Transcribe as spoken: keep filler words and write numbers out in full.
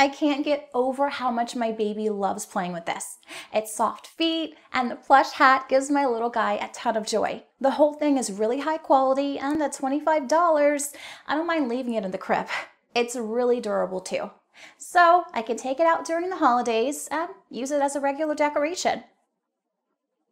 I can't get over how much my baby loves playing with this. Its soft feet and the plush hat gives my little guy a ton of joy. The whole thing is really high quality, and at twenty-five dollars, I don't mind leaving it in the crib. It's really durable too. So I can take it out during the holidays and use it as a regular decoration.